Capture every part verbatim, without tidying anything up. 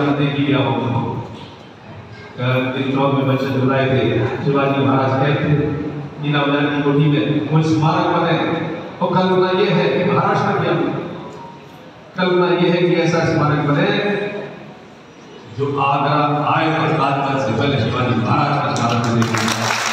शिवाजी ने किया हो। इंदौर में बच्चे बुलाए थे, शिवाजी महाराज कहते मीना बाजार की कोठी में कोई स्मारक बने। और कल्पना ये है कि महाराष्ट्र के अंदर कल्पना ये है कि ऐसा स्मारक बने जो आगरा आए और ताजमहल से पहले शिवाजी महाराज का स्मारक बने।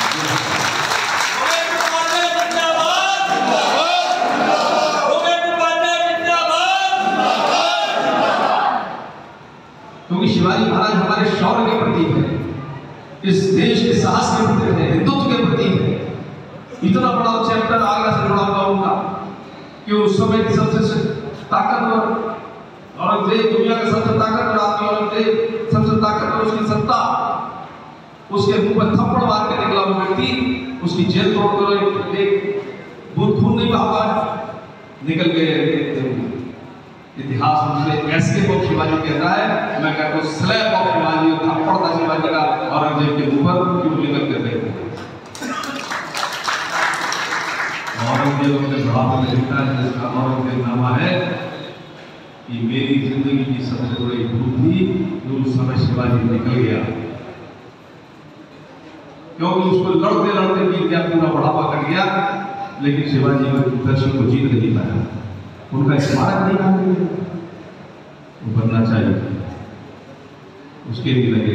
क्योंकि शिवाजी महाराज हमारे शौर्य के प्रतीक है, इस देश के साहस के प्रतीक है, हिंदुत्व के प्रतीक है। इतना बड़ा चैप्टर आगरा से जुड़ा हुआ होगा कि उस समय की सबसे ताकतवर औरंगजेब, दुनिया का सबसे ताकतवर आदमी औरंगजेब, सबसे ताकतवर उसकी सत्ता, उसके मुंह पर थप्पड़ मार के निकला वो व्यक्ति, उसकी जेल तोड़ कर एक बूंद खून नहीं बहा निकल गए। इतिहास मुझे एस्केप ऑफ शिवाजी कहता है, मैं कहता हूँ स्लैप ऑफ शिवाजी, थप्पड़ था शिवाजी का औरंगजेब के मुंह पर, क्यों निकल के गए। औरंगजेब अपने बुढ़ापे में लिखता है, जिसका औरंगजेब नामा है कि मेरी जिंदगी की सबसे बड़ी भूल थी जो उस समय शिवाजी निकल गया, क्योंकि उसको लड़ते लड़ते बीत गया, पूरा बुढ़ापा कट गया, लेकिन शिवाजी में दर्शन को जीत नहीं पाया। उनका स्मारक नहीं बनना चाहिए, उसके लिए लगे,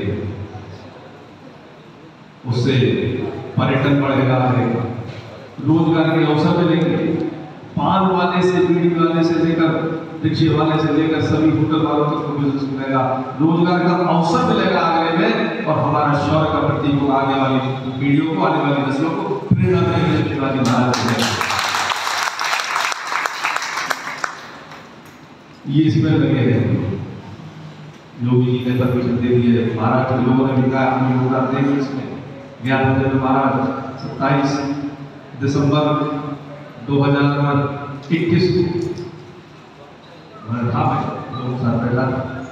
उससे पर्यटन बढ़ेगा, रोजगार के अवसर मिलेंगे। पान वाले से, बीड़ी वाले से लेकर रिक्शे वाले से लेकर सभी होटल वालों तक को बिजनेस मिलेगा, रोजगार का अवसर मिलेगा आगरे में, और हमारा शौर्य का प्रतीक होगा। आने वाली पीढ़ियों को, आने वाली नस्लों को प्रेरणा देंगे शिवाजी महाराज। ये इसमें लगे हैं, योगी जी ने परमिशन दे दी है, महाराष्ट्र के लोगों ने भी कहा हम योगदान देंगे इसमें। ज्ञान मंदिर महाराज सत्ताईस दिसंबर दो हजार इक्कीस था, दो साल पहला।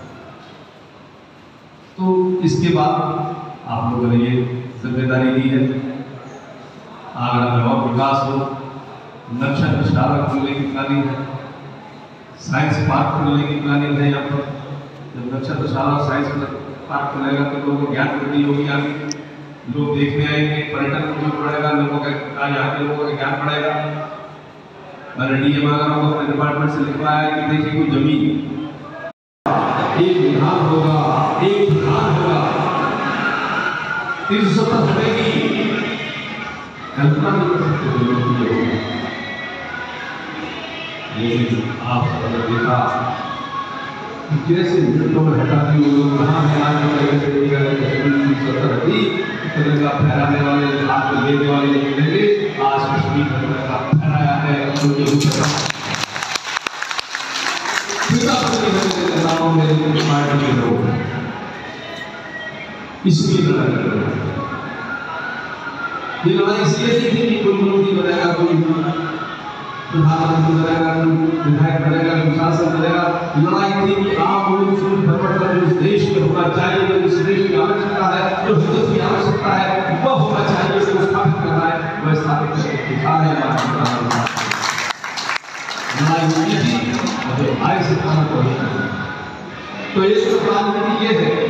तो इसके बाद आप लोगों ने ये जिम्मेदारी दी है, आगरा में और विकास हो, नक्शा शाला खुलने की प्लानिंग है, साइंस पार्क खुलने की प्लानिंग है यहाँ पर। जब नक्षत्रशाला साइंस पार्क खुलेगा तो लोगों को ज्ञान वृद्धि होगी, आगे लोग देखने आएंगे, पर्यटन को बढ़ेगा, लोगों का यहाँ के लोगों का ज्ञान बढ़ेगा। मैंने डीएम आगरा को अपने डिपार्टमेंट से लिखवाया है कि देखिए कोई जमीन एक विधान होगा, एक विधान होगा, तीन सौ सत्तर बढ़ेगी, कल्पना नहीं कर सकते। लेकिन आप सबने देखा जैसे मिनटों में हटाती हुई लोग कहाँ है, आज तिरंगा फहराने वाले, हाथ में लेने वाले निकलेंगे। आज कश्मीर का फहराया है, इसलिए लड़ाई कर रहे हैं। ये लड़ाई इसलिए नहीं थी कि कोई मंत्री बनेगा, कोई प्रधानमंत्री बनेगा, विधायक बनेगा, शासन बनेगा। लड़ाई थी कि आप लोग सुन परिवर्तन जो इस देश में होना चाहिए, जो इस देश की आवश्यकता है, जो हिंदुत्व की आवश्यकता है, वह होना चाहिए, इसको स्थापित करना है, वह स्थापित करके दिखा रहे हैं। लड़ाई हुई थी और जो आए से खाना को तो एक तो राजनीति ये है,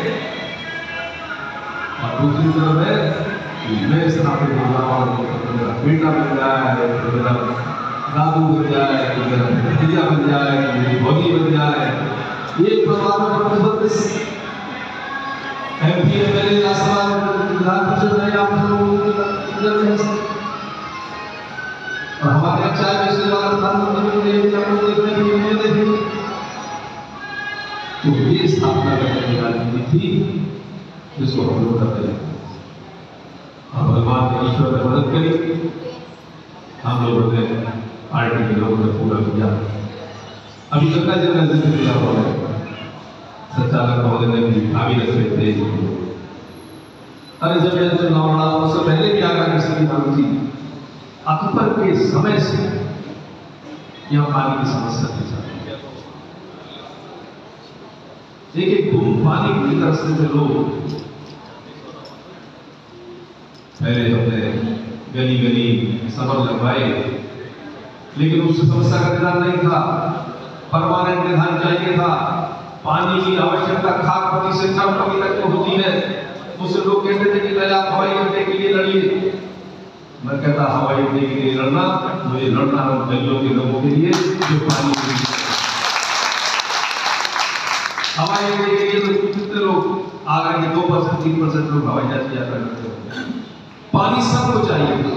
और दूसरी तरफ है मैं स्थापित होना और मेरा बेटा बन जाए, मेरा दादू बन जाए, मेरा भतीजा बन जाए, मेरी भौजी बन जाए। एक परिवार में बत्तीस एमपी एमएलए विधान परिषद में आप लोग, और हमारे चाय बेचने वाला प्रधानमंत्री देखने तो ये स्थापना करने की राजनीति थी जिसको हम लोग करते हैं। और भगवान ने ईश्वर ने मदद करी, हम लोगों ने पार्टी के लोगों ने पूरा किया। अभी गंगा जी का जिक्र किया हुआ है, संचालक महोदय ने भी भावी रखे थे। अरे जब यह चुनाव लड़ा उससे पहले भी आगा की स्थिति मांगी थी, अकबर के समय से यह पानी की समस्या थी। देखिए बूंद पानी की तरफ से लोग पहले हमने गली गली सफर लगवाए, लेकिन उस समस्या का निदान नहीं था, परमानेंट निदान चाहिए था। पानी की आवश्यकता खाद पानी से कम कमी तक तो होती है। मुझसे लोग कहते थे कि पहले आप हवाई अड्डे के लिए लड़िए। मैं कहता हवाई अड्डे के लिए लड़ना, मुझे लड़ना है दिल्ली के लोगों के लिए जो पानी के लिए। हवाई अड्डे के लिए तो कितने लोग आगरा के दो परसेंट तीन परसेंट लोग हवाई जहाज यात्रा करते हैं। पानी सबको चाहिए।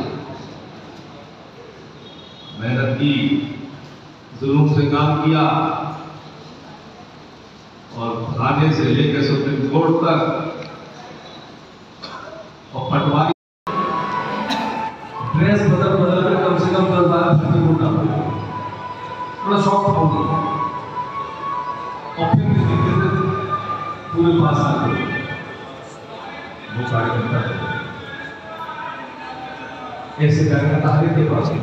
मेहनत की, जुनून से काम किया और थाने से लेकर सुप्रीम कोर्ट तक और पटवारी ड्रेस बदल बदल कर कम से कम दस बारह भर्ती होना थोड़ा शौक हो गया और फिर भी धीरे पूरे पास आ गए वो कार्यकर्ता ऐसे कार्यकर्ता हर एक के पास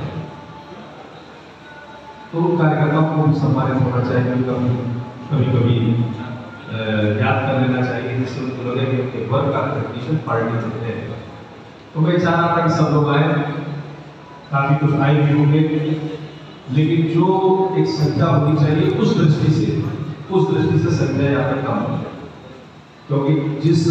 तो उन कार्यकर्ताओं को भी सम्मानित होना चाहिए, कभी कभी याद कर लेना चाहिए जिससे उनको लगे कि उनके वर्क का कंडीशन पार्टी में है। तो मैं चाह रहा था कि सब लोग आए, काफी कुछ आए भी होंगे, लेकिन जो एक संख्या होनी चाहिए उस दृष्टि से उस दृष्टि से संख्या यहाँ पर कम हो, क्योंकि जिस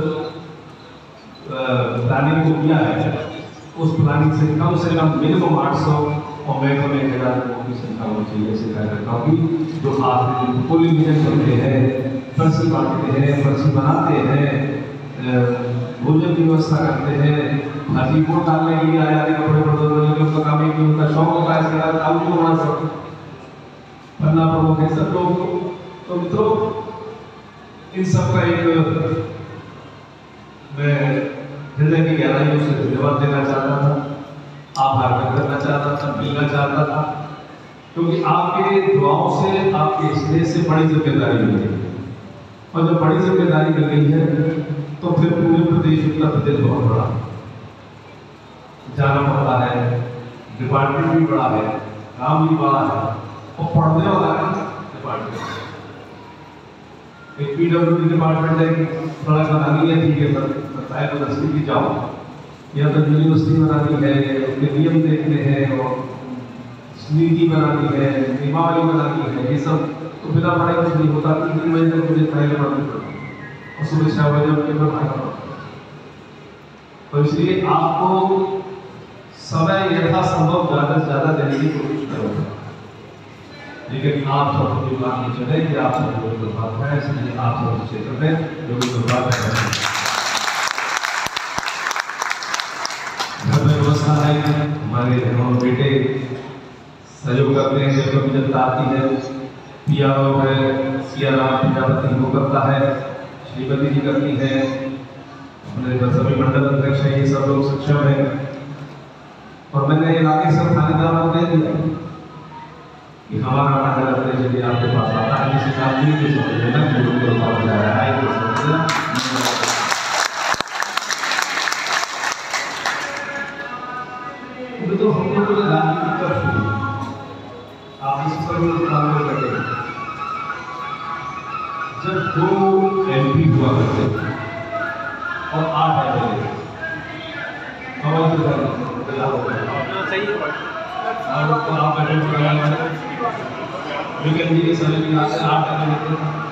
प्लानिंग को किया है उस प्लानिंग से कम से कम मिनिमम आठ सौ और मैक्सिमम एक हजार लोगों की संख्या होनी चाहिए। ऐसे कार्यकर्ताओं की जो हाथ पोलिंग एजेंट करते हैं, पर्ची बांटते हैं, पर्ची बनाते हैं, भोजन की व्यवस्था करते हैं, हाथी को डालने के लिए आया कपड़े बदलने के उनका काम एक उनका शौक होता है, इसके बाद काम क्यों बना सकते पन्ना प्रमुख है सब लोग। तो मित्रों इन सबका एक मैं हृदय की गहराइयों से धन्यवाद देना चाहता था, आभार व्यक्त करना चाहता था, मिलना चाहता था, क्योंकि आपके दुआओं से आपके स्नेह से बड़ी जिम्मेदारी मिल गई और जब बड़ी जिम्मेदारी मिल गई है तो फिर पूरे प्रदेश उत्तर प्रदेश बहुत बड़ा जाना पड़ता है, डिपार्टमेंट भी बड़ा है, काम भी बड़ा है और पढ़ने वाला है डिपार्टमेंट। एक पीडब्ल्यूडी डिपार्टमेंट है, सड़क बनानी है, ठीक है सर बताए तो दसवीं की जाओ, या तो यूनिवर्सिटी बनानी है, उसके नियम देखने हैं और नीति बनानी है, नियमावली बनानी है, ये सब तो बिना पढ़े कुछ नहीं होता। तीन तीन बजे तक मुझे पहले पढ़ना पड़ता और सुबह छह बजे उनके पर भागना पड़ता। तो इसलिए आपको समय यथासंभव ज़्यादा से ज़्यादा देने की कोशिश करूँगा, लेकिन आप सब कोई बात नहीं चले कि आप सब कोई तो बात है, इसलिए आप सब क्षेत्र में जो भी तो बात है घर में व्यवस्था है, हमारे और बेटे सहयोग करते हैं, जब कभी जनता आती है, पिया है सियाराम प्रजापति वो करता है, श्रीमती जी करती है, अपने सभी मंडल अध्यक्ष है, ये सब लोग सक्षम है। और मैंने इलाके से थानेदारों को दे दिया कि हमारा मंडल अध्यक्ष यदि आपके पास आता है किसी काम नहीं तो समझ लेना कि उनको पास जा रहा है तो समझ लेना। तो हम लोग को राजनीति कब शुरू आप इस पर काम कर सकते हैं जब दो एमपी हुआ करते और आठ एमएलए कमल सही आप विज्ञान जी के समय में आठ एमएलए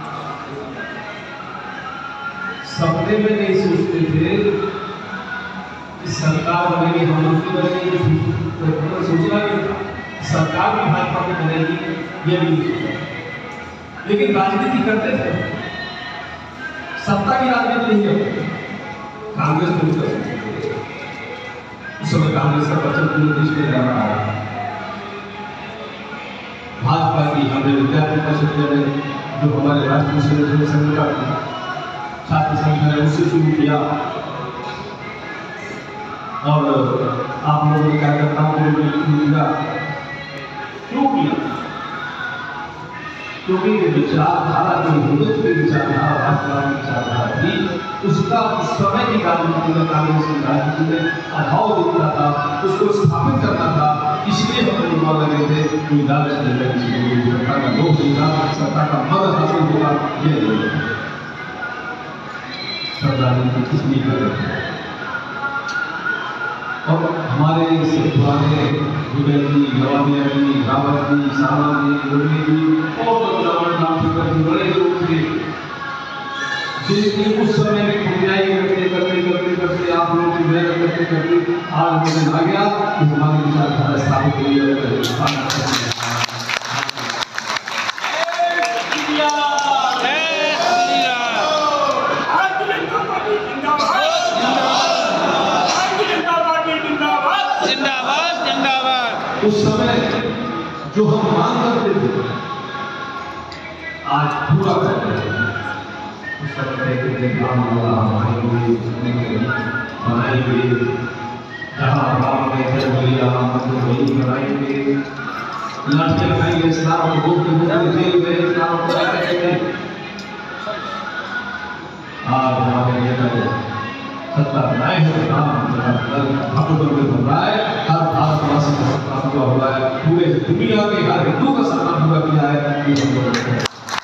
सपने में नहीं सोचते थे कि सरकार बनेगी, हम लोग की बनेगी, सोचना नहीं था सरकार भी भाजपा की बनेगी, ये भी नहीं सोचा, लेकिन राजनीति करते थे, सत्ता की राजनीति नहीं करते। कांग्रेस को कर सकते उस समय कांग्रेस का बचत पूरे देश में जा रहा है। भाजपा की हमने विद्यार्थी परिषद में जो हमारे राष्ट्रीय स्वयंसेवक संघ का छात्र संघ है उससे शुरू किया और आप लोगों ने कार्यकर्ताओं को क्यों किया? क्योंकि विचारधारा जो हिंदुत्व की विचारधारा भाजपा की विचारधारा थी उसका उस समय की राजनीति में कांग्रेस की राजनीति में अभाव दिखता था, उसको स्थापित करना था। इसलिए हम युवा लगे थे कोई लालच नहीं लगी, सरकार का लोभ नहीं था, सरकार का मद हासिल होगा, ये नहीं सब राजनीति किस लिए कर रहे थे। और हमारे से पुराने जुबेल जी, गवादिया जी, रावत जी, सामा जी, मुरली जी और नाम बड़े लोग थे लेकिन उस समय में खुदाई करते करते करते करते आप लोगों की मेहनत करते करते आज दिन आ गया कि हमारी विचारधारा स्थापित हुई है। उस समय जो हम मांग करते थे आज पूरा करते हैं। उस समय के काम हमारी बनाई गई, जहाँ राम ने घर लिया मतलब वही बनाएंगे, लड़के खाएंगे इस्लाम को जेल में इस्लाम आज हमारे नेता सत्ता बनाए हैं राम भगवान में बन रहा है। हर भारतवासी का सत्ता पूरा हुआ है, पूरे दुनिया के हर हिंदू का सत्ता पूरा किया है।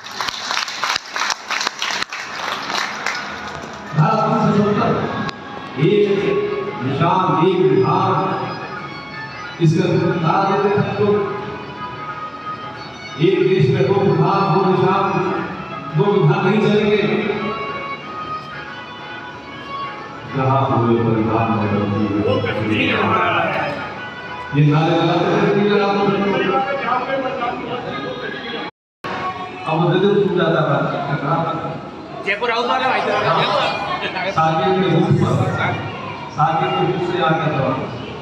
एक निशान एक विधान इसका बता देते थे तो एक देश में दो विधान दो निशान दो विधान नहीं चलेंगे। जहाँ पूरे परिवार में ये नारे अब दिल ज्यादा जयपुर हाउस वाले भाई साकेत के रूप पर साकेत के रूप से आगे था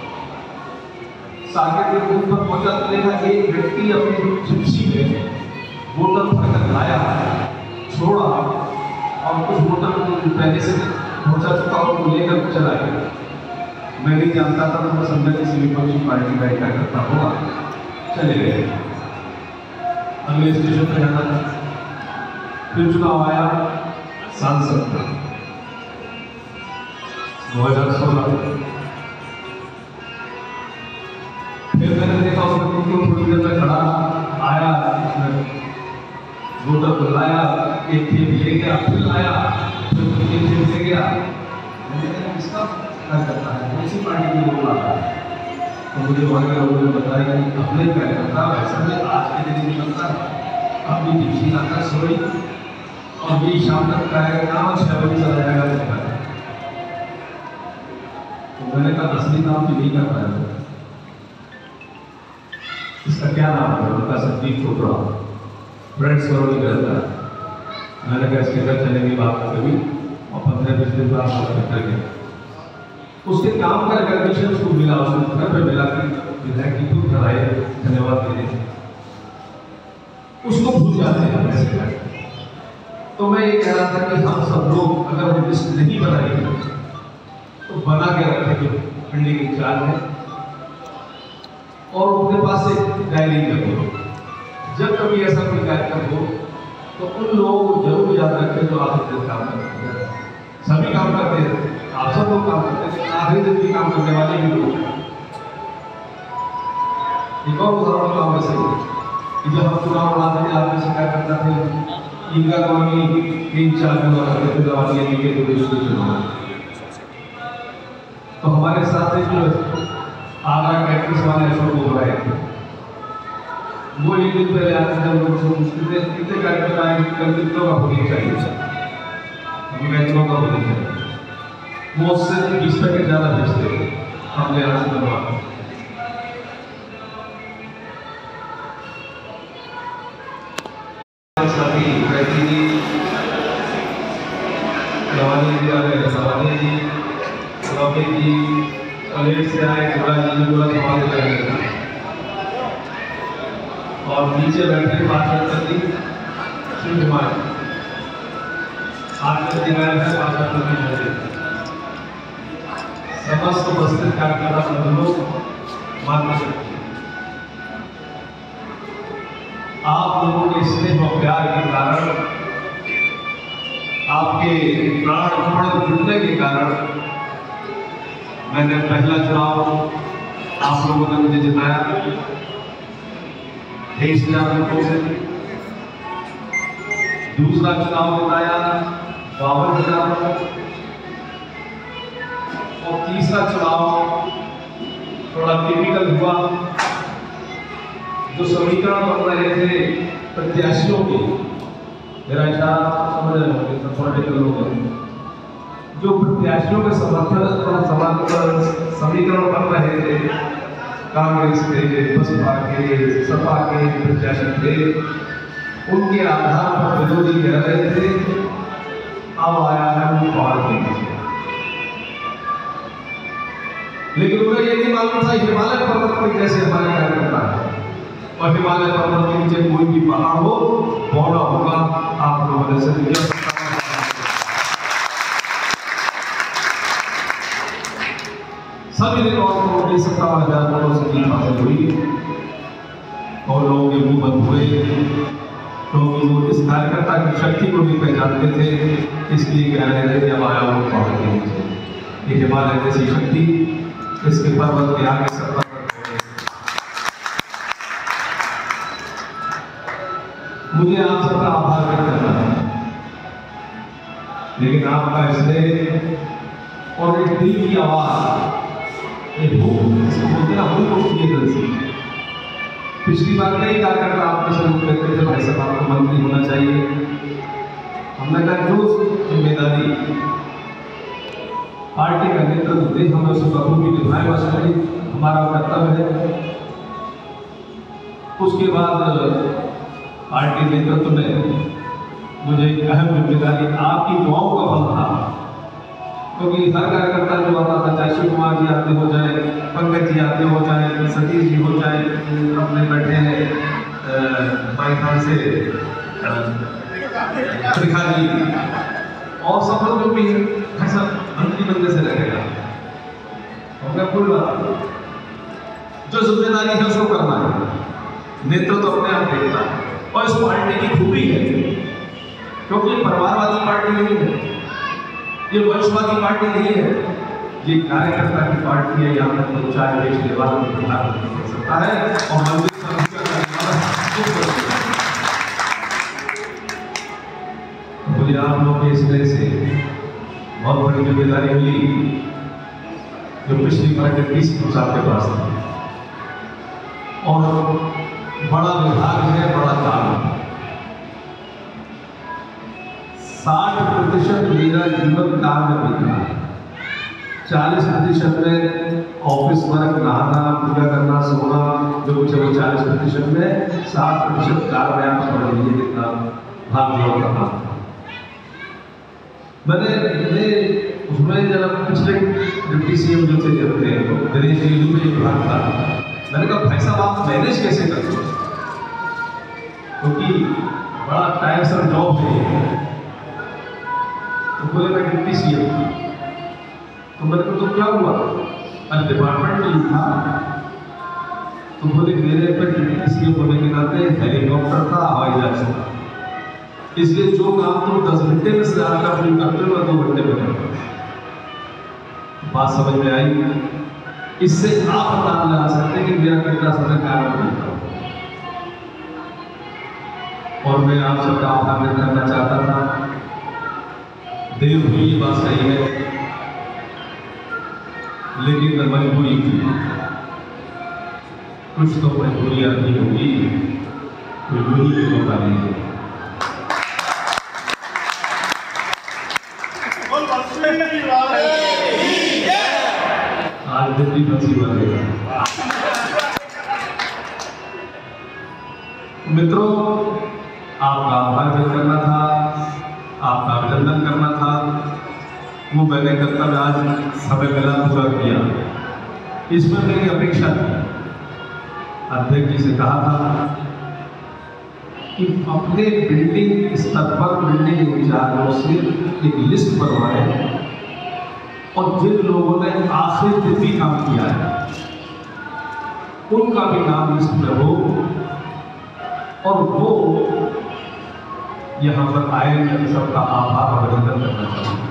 साकेत के रूप पर पहुंचा तो देखा एक व्यक्ति अपनी जिप्सी में बोतल भरकर लाया छोड़ा और कुछ बोतल पहले से पहुंचा चुका और लेकर चला गया। मैं नहीं जानता था तो मैं समझा किसी विपक्षी पार्टी का क्या करता होगा, चले गए। अगले स्टेशन पर जाना था, फिर चुनाव आया सांसद का दो हजार सोलह। फिर मैंने देखा उसने थोड़ी देर में खड़ा आया, उसने वोटर को लाया, एक खेप ले गया, फिर लाया, फिर एक खेप ले गया। मैंने कहा इसका क्या करता है, कौन सी पार्टी में वोट आता है? तो मुझे वहाँ के लोगों ने बताया कि अपने क्या करता है, वैसा भी आज के दिन निकलता है, अपनी डिप्टी लाकर सोई और ये शाम तक कार्यक्रम और छह बजे चला जाएगा देखा है। तो मैंने कहा असली काम तो नहीं कर पाया, इसका क्या नाम है? उनका संदीप चोपड़ा फ्रेंड्स करोड़ करता है। मैंने कहा इसके घर चले की बात कभी और पंद्रह बीस दिन बाद कर गया। उसके काम का रिकॉग्निशन उसको मिला, उसको घर पे मिला कि विधायक की खुद घर आए धन्यवाद देने, उसको भूल जाते हैं ऐसे। तो मैं ये कह रहा था कि हम सब लोग अगर वो लिस्ट नहीं बनाएंगे तो बना के रखें जो बिल्डिंग इंचार्ज है और उनके पास एक डायरी रखो। जब कभी ऐसा कोई कार्यक्रम हो तो उन लोगों को जरूर याद रखें जो आखिरी दिन काम करते हैं। सभी काम करते हैं, आप सब लोग काम करते हैं, आखिरी दिन भी काम करने वाले भी लोग। एक और उदाहरण काम में सही कि जब हम चुनाव लड़ाते थे आपने शिकायत करता थे इंदिरा कॉलोनी तीन चार हुआ करते थे दवाइयाँ लेके तो देश के चुनाव। तो हमारे साथ एक जो आगरा कैंपस वाले ऐसा बोल रहे थे, वो एक दिन पहले आते थे, कितने कितने कार्यक्रम आए, कितनों का होनी चाहिए, कितनों का होनी चाहिए। वो उससे बीस पैकेट ज़्यादा बेचते थे, हमने यहाँ से बनवा सभी बैठी जी जवानी जी आ गए, सवानी जी सौके जी कॉलेज से आए, थोड़ा जी बोला सवाल करेंगे और नीचे बैठे बात करती शिव कुमार आज तक दिखाया है बात करने समस्त उपस्थित कार्यकर्ता बंधुओं मानना सकते आप लोगों के स्नेह और प्यार के कारण, आपके प्राण जुड़ने के कारण मैंने पहला चुनाव आप लोगों ने मुझे जिताया तेईस हजार वोटों से, दूसरा चुनाव जिताया बावन हजार और तीसरा चुनाव थोड़ा टिपिकल हुआ। जो समीकरण बन रहे थे प्रत्याशियों के मेरा इशारा समझ रहे होंगे, सब पॉलिटिकल लोग हैं जो प्रत्याशियों के समर्थन और समर्थन समीकरण बन रहे थे, कांग्रेस के, बसपा के, सपा के प्रत्याशी थे, उनके आधार पर विरोधी कह रहे थे। अब आया है वो पहाड़ के नीचे, लेकिन उन्हें ये नहीं मालूम था हिमालय पर्वत पर कैसे हमारे कार्य करता है, और हिमालय पर्वत के नीचे कोई भी पहाड़ हो बौड़ा होगा। आप लोगों ने से दिया सभी रिकॉर्ड को उन्नीस सत्तावन हजार वोटों से जीत हासिल हुई और लोगों के मुंह बंद हुए, क्योंकि वो इस कार्यकर्ता की शक्ति को भी पहचानते थे, इसलिए कह रहे थे कि अब आया वो पहाड़ के नीचे। ये हिमालय जैसी शक्ति इसके पर्वत के आगे सब मुझे आप सबका आभार व्यक्त करना है, लेकिन आपका स्नेह और एक दिल की आवाज, एक बोलते ना भूल उठती है दिल से। पिछली बार कई कार्यकर्ता आपके सहयोग करते थे, भाई साहब आपको मंत्री होना चाहिए। हमने कहा जो जिम्मेदारी पार्टी का नेतृत्व दे हमें उसे बखूबी निभाए, बस हमारा कर्तव्य है। उसके बाद पार्टी नेतृत्व में मुझे एक अहम जिम्मेदारी आपकी दुआओं का फल था, क्योंकि हर कार्यकर्ता जो आता था, चाहे शिव कुमार जी आते हो जाए, पंकज जी आते हो जाए, सतीश जी हो जाए, अपने बैठे हैं पाकिस्तान से त्रिखा जी, और सफल जो भी ऐसा मंत्री बनने से लगेगा, और कोई बात जो जिम्मेदारी है उसको करना है, नेतृत्व तो अपने आप देखता है। और इस पार्टी की खूबी है, क्योंकि परिवारवादी पार्टी नहीं है, ये वंशवादी पार्टी नहीं है, ये कार्यकर्ता की पार्टी है। यहाँ तक तो चाय बेचने वालों को बिहार कर सकता है और मंदिर मुझे आप लोग के इस तरह से बहुत बड़ी जिम्मेदारी मिली, जो पिछली बार के तीस साल के पास थी, और बड़ा विभाग है, बड़ा काम है। साठ प्रतिशत मेरा जीवन काम में बीता, चालीस प्रतिशत में ऑफिस वर्क, नहाना, पूजा करना, सोना, जो कुछ है वो चालीस प्रतिशत में, साठ प्रतिशत कार में आप समझ लीजिए कितना भाग दौड़ का काम। मैंने उसमें जब पिछले डिप्टी सीएम जो थे अपने दिनेश जी में एक भाग था, मैंने कहा भाई साहब आप मैनेज कैसे करते हो, क्योंकि बड़ा टाइम सर जॉब है। तो बोले मैं डिप्टी सीएम था, तो मैंने कहा तो क्या हुआ, अरे डिपार्टमेंट में था। तो बोले मेरे पर डिप्टी सीएम होने के नाते हेलीकॉप्टर था, हवाई जहाज था, इसलिए जो काम तुम दस घंटे में से ज्यादा काम करते हो मैं दो घंटे में करता। बात समझ में आई? इससे आप अंदाजा लगा सकते हैं कि मेरा कितना समय कार्य करता है। और मैं आप सबका आभार व्यक्त करना चाहता था। देर हुई, बात सही है, लेकिन मजबूरी थी, कुछ तो मजबूरियां भी होगी, कोई बुरी मौका नहीं है। आज दिल्ली बसी बनेगा। मित्रों, आपका आभार व्यक्त करना था, आपका अभिनंदन करना था, वो मैंने कर्तव्य आज समय मिला पूरा किया। इसमें मेरी अपेक्षा थी, अध्यक्ष जी से कहा था कि अपने बिल्डिंग स्तर पर बिल्डिंग इंचार्जों से एक लिस्ट बनवाएं और जिन लोगों ने आखिरी दिन भी काम किया है उनका भी नाम लिस्ट में हो, और वो यहाँ पर आए, मैं सबका आभार और अभिनंदन करना चाहूँगा।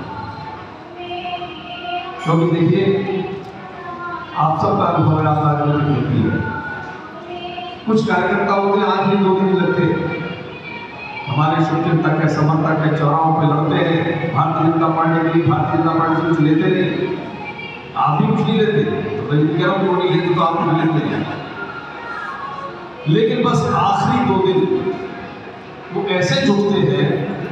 क्योंकि देखिए, आप सबका अनुभव आपका होती है, कुछ कार्यकर्ता होते हैं आज भी दो दिन लगते, हमारे शुभ तक है, समर्थक है, चौराहों पे लड़ते हैं भारतीय जनता पार्टी के लिए, भारतीय जनता पार्टी से कुछ लेते नहीं, आप भी कुछ नहीं लेते, तो मैं कह रहा हूँ नहीं लेते तो आप कुछ लेते हैं, लेकिन बस आखिरी दो दिन वो ऐसे जुटते हैं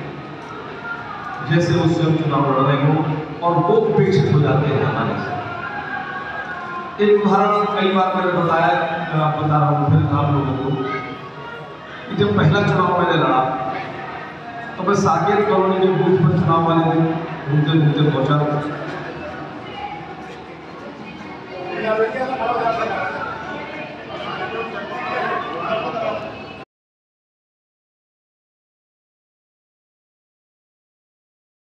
जैसे वो स्वयं चुनाव लड़ रहे हो और वो उपेक्षित हो जाते हैं हमारे से। एक उदाहरण कई बार मैंने बताया, मैं आप बता रहा हूँ फिर आप लोगों को कि जब पहला चुनाव मैंने लड़ा तो मैं साकेत कॉलोनी के बूथ पर चुनाव वाले दिन घूमते घूमते पहुंचा।